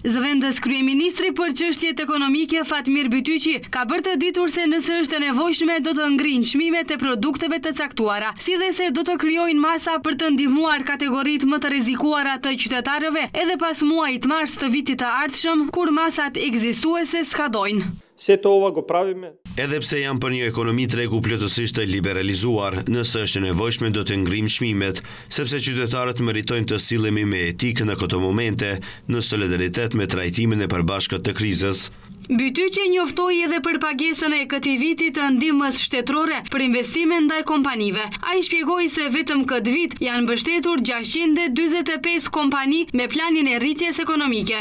Zëvendës kryeministri për çështjet ekonomike Fatmir Bytyqi ka bërë të ditur se nëse është e nevojshme do të ngrinë çmimet e produkteve të caktuara, si dhe se do të krijojnë masa për të ndihmuar kategoritë më të rrezikuara të qytetarëve edhe pas muajit mars të vitit të ardhshëm, kur masat ekzistuese skadojnë. Edhe pse janë për një ekonomi tregu plotësisht të liberalizuar, nëse është e nevojshme do të ngrimë çmimet, sepse qytetarët meritojnë të sillemi me etikë në këto momente, në solidaritet me trajtimin e përbashkët të krizës. Bytyqi njoftoi edhe për pagesën e këtij viti të ndihmës shtetërore për investime ndaj kompanive. Ai shpjegoi se vetëm këtë vit janë mbështetur 645 kompani me planin e rritjes ekonomike.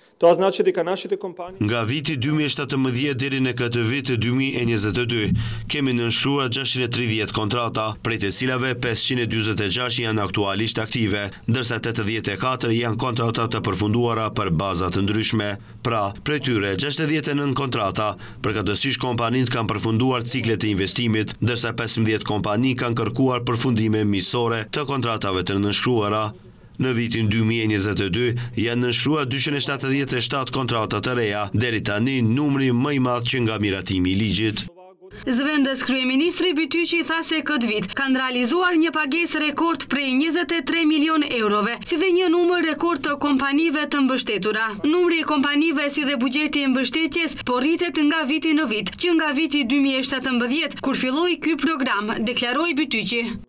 Nga viti 2017 deri në këtë vit 2022, kemi nënshkruar 630 kontrata, prej të cilave 546 janë aktualisht aktive, ndërsa 84 janë kontrata të përfunduara për baza të ndryshme. Pra, prej tyre 69 kontrata, përkatësisht kompanitë kanë përfunduar ciklet e investimit, ndërsa 15 kompani kanë kërkuar përfundime misore të kontratave të nënshkruara. Në vitin 2022 janë nënshkruar 277 kontrata të reja, deri tani numri më i madh që nga miratimi i ligjit. Zëvendës kryeministri Bytyqi tha se këtë vit kanë realizuar një pagesë rekord prej 23 milion eurove, si dhe një numër rekord të kompanive të mbështetura. Numri i kompanive si dhe buxheti i mbështetjes po rritet nga viti në vit, që nga viti 2017 kur filloi ky program, deklaroi Bytyqi.